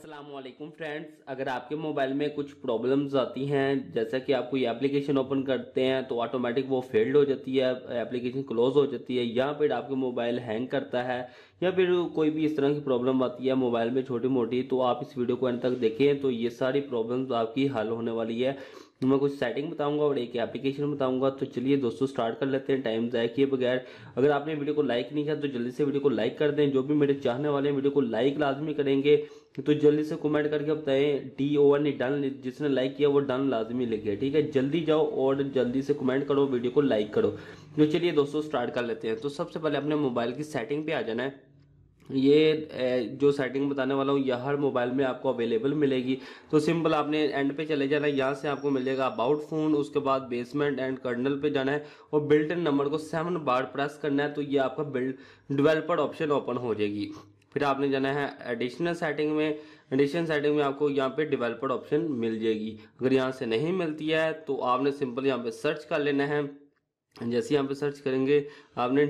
अस्सलामुअलैकुम फ्रेंड्स, अगर आपके मोबाइल में कुछ प्रॉब्लम्स आती हैं, जैसा कि आप कोई एप्लीकेशन ओपन करते हैं तो ऑटोमेटिक वो फेल्ड हो जाती है, एप्लीकेशन क्लोज हो जाती है, या फिर आपके मोबाइल हैंग करता है, या फिर कोई भी इस तरह की प्रॉब्लम आती है मोबाइल में छोटी मोटी, तो आप इस वीडियो को अंत तक देखें तो ये सारी प्रॉब्लम्स आपकी हल होने वाली है। मैं कुछ सेटिंग बताऊंगा और एक एप्लीकेशन बताऊंगा। तो चलिए दोस्तों स्टार्ट कर लेते हैं टाइम ज़ाया किए बगैर। अगर आपने वीडियो को लाइक नहीं किया तो जल्दी से वीडियो को लाइक कर दें। जो भी मेरे चाहने वाले हैं वीडियो को लाइक लाजमी करेंगे, तो जल्दी से कमेंट करके बताएं DON डन। जिसने लाइक किया वो डन लाजमी लिखे, ठीक है। जल्दी जाओ और जल्दी से कमेंट करो, वीडियो को लाइक करो। तो चलिए दोस्तों स्टार्ट कर लेते हैं। तो सबसे पहले अपने मोबाइल की सेटिंग पे आ जाना है। ये जो सेटिंग बताने वाला हूँ यह हर मोबाइल में आपको अवेलेबल मिलेगी। तो सिंपल आपने एंड पे चले जाना है, यहाँ से आपको मिल जाएगा अबाउट फोन, उसके बाद बेसमेंट एंड कर्नल पे जाना है और बिल्ट इन नंबर को 7 बार प्रेस करना है, तो ये आपका बिल्ड डेवलपर ऑप्शन ओपन हो जाएगी। फिर आपने जाना है एडिशनल सेटिंग में। एडिशनल सेटिंग में आपको यहाँ पे डेवलपर ऑप्शन मिल जाएगी। अगर यहाँ से नहीं मिलती है तो आपने सिंपल यहाँ पे सर्च कर लेना है। जैसे यहाँ पे सर्च करेंगे आपने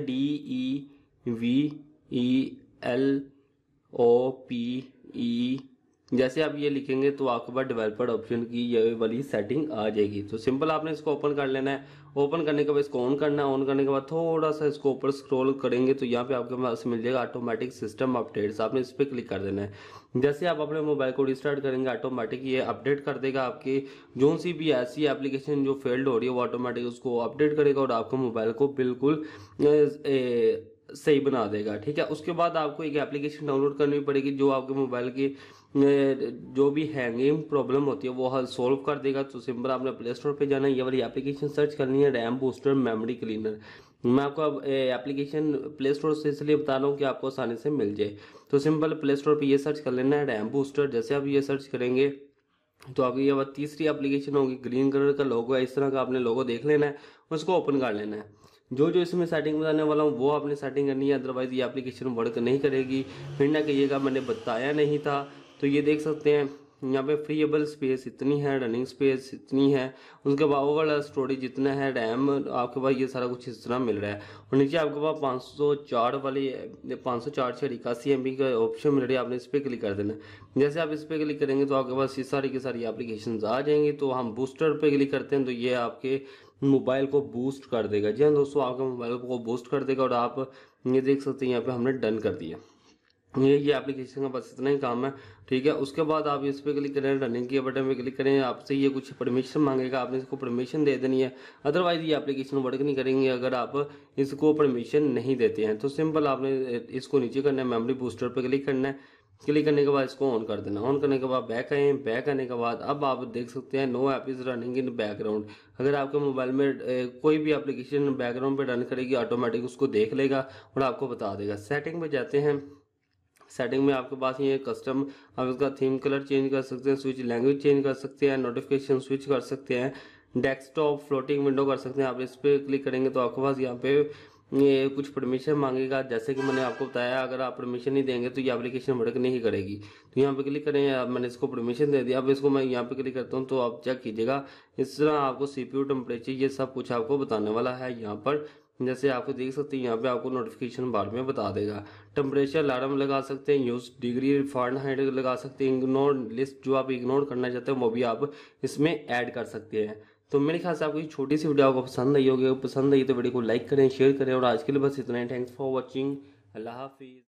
DEVELOPE, जैसे आप ये लिखेंगे तो आपके पास डेवलपर ऑप्शन की ये वाली सेटिंग आ जाएगी। तो सिंपल आपने इसको ओपन कर लेना है। ओपन करने के बाद इसको ऑन करना है। ऑन करने के बाद थोड़ा सा इसको ऊपर स्क्रॉल करेंगे तो यहाँ पे आपके पास मिल जाएगा ऑटोमेटिक सिस्टम अपडेट्स। आपने इस पर क्लिक कर देना है। जैसे आप अपने मोबाइल को रिस्टार्ट करेंगे ऑटोमेटिक ये अपडेट कर देगा। आपकी जो सी भी ऐसी एप्लीकेशन जो फेल्ड हो रही है वो ऑटोमेटिक उसको अपडेट करेगा और आपके मोबाइल को बिल्कुल सही बना देगा, ठीक है। उसके बाद आपको एक एप्लीकेशन डाउनलोड करनी पड़ेगी जो आपके मोबाइल की जो भी हैंगिंग प्रॉब्लम होती है वो हल सोल्व कर देगा। तो सिंपल आपने प्ले स्टोर पे जाना है, ये वाली एप्लीकेशन सर्च करनी है, रैम बूस्टर मेमोरी क्लीनर। मैं आपको अब एप्लीकेशन प्ले स्टोर से इसलिए बता रहा हूँ कि आपको आसानी से मिल जाए। तो सिंपल प्ले स्टोर पे ये सर्च कर लेना है रैम बूस्टर। जैसे आप ये सर्च करेंगे तो आपकी ये बात तीसरी एप्लीकेशन होगी, ग्रीन कलर का लोगो है, इस तरह का आपने लोगो देख लेना है, उसको ओपन कर लेना है। जो जो इसमें सेटिंग बताने वाला हूँ वो आपने सेटिंग करनी है, अदरवाइज ये एप्लीकेशन वर्क नहीं करेगी। फिर ना कहिएगा मैंने बताया नहीं था। तो ये देख सकते हैं यहाँ पे फ्रीएबल स्पेस इतनी है, रनिंग स्पेस इतनी है, उसके बाद ओवरऑल स्टोरेज जितना है, रैम आपके पास ये सारा कुछ इस तरह मिल रहा है। और नीचे आपके पास 504 वाली 504/81 MB का ऑप्शन मिल रही है, आपने इस पर क्लिक कर देना। जैसे आप इस पर क्लिक करेंगे तो आपके पास ये सारी की सारी एप्लीकेशन आ जाएंगी। तो हम बूस्टर पे क्लिक करते हैं तो ये आपके मोबाइल को बूस्ट कर देगा। जी हाँ दोस्तों, आपके मोबाइल को बूस्ट कर देगा और आप ये देख सकते हैं यहाँ पे हमने डन कर दिया। ये एप्लीकेशन का बस इतना ही काम है, ठीक है। उसके बाद आप इस पर क्लिक करें, रनिंग के बटन पे क्लिक करें, आपसे ये कुछ परमिशन मांगेगा, आपने इसको परमिशन दे देनी है। अदरवाइज ये एप्लीकेशन वर्क नहीं करेंगे अगर आप इसको परमिशन नहीं देते हैं। तो सिंपल आपने इसको नीचे करना है, मेमोरी बूस्टर पे क्लिक करना है। क्लिक करने के बाद इसको ऑन कर देना। ऑन करने के बाद बैक आए, बैक आने के बाद अब आप देख सकते हैं no app is running in background. अगर आपके मोबाइल में कोई भी एप्लीकेशन बैकग्राउंड पे रन करेगी ऑटोमेटिक उसको देख लेगा और आपको बता देगा। सेटिंग पे जाते हैं। सेटिंग में आपके पास ये कस्टम, आप इसका थीम कलर चेंज कर सकते हैं, स्विच लैंग्वेज चेंज कर सकते हैं, नोटिफिकेशन स्विच कर सकते हैं, डेस्कटॉप फ्लोटिंग विंडो कर सकते हैं। आप इस पर क्लिक करेंगे तो आपके पास यहाँ पे ये कुछ परमिशन मांगेगा। जैसे कि मैंने आपको बताया अगर आप परमिशन नहीं देंगे तो ये एप्लीकेशन वर्क नहीं करेगी। तो यहाँ पे क्लिक करें, मैंने इसको परमिशन दे दिया। अब इसको मैं यहाँ पे क्लिक करता हूँ तो आप चेक कीजिएगा इस तरह आपको CPU टेम्परेचर ये सब कुछ आपको बताने वाला है यहाँ पर। जैसे आपको देख सकते हैं यहाँ पे आपको नोटिफिकेशन बार में बता देगा। टेम्परेचर अलार्म लगा सकते हैं, यूज डिग्री फ़ारेनहाइट लगा सकते हैं, इग्नोर लिस्ट जो आप इग्नोर करना चाहते हैं वो भी आप इसमें ऐड कर सकते हैं। तो मेरे ख्याल से आपको ये छोटी सी वीडियो आपको पसंद आई होगी। पसंद आई तो वीडियो को लाइक करें, शेयर करें और आज के लिए बस इतना ही। Thanks for watching. अल्लाह हाफिज़।